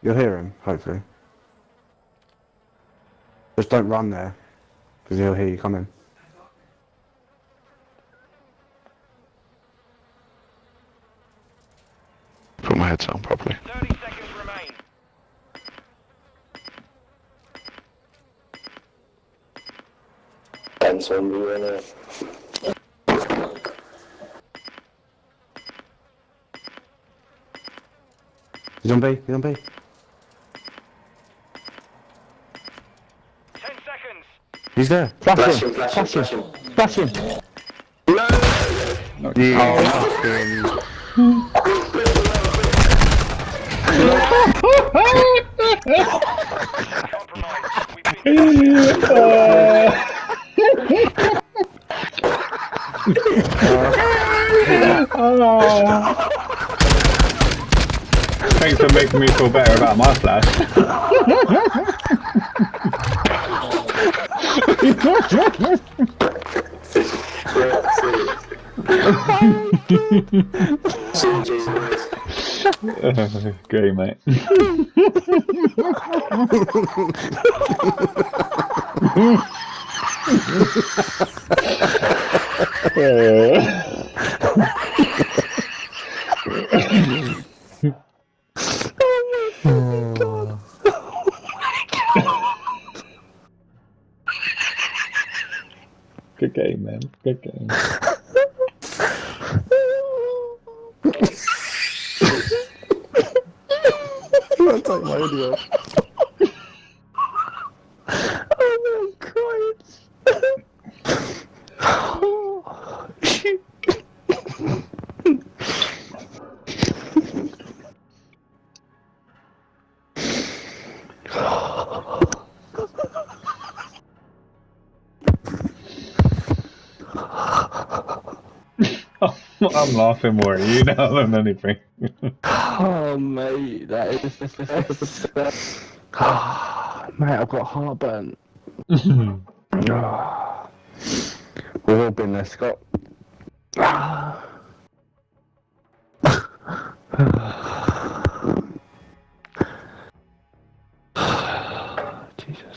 You'll hear him, hopefully. Just don't run there, because he'll hear you coming. Put my headset on properly. 30 seconds remain. Depends on you, innit? He's on B, he's on B. 10 seconds. He's there. Flash him, flash him, flash him. Flash him. Yeah. Compromise. We've been Thanks for making me feel better about my flash. Great, mate. Good game, man. Good game. I'll take my audio. Oh my I'm laughing more at you now than anything. Oh mate, that is the best. Mate, I've got heartburn. We've all been there, Scott. Jesus.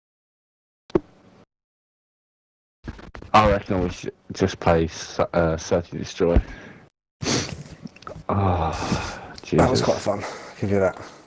I reckon we should just play Search and Destroy. Oh, Jesus. That was quite fun. I'll give you that.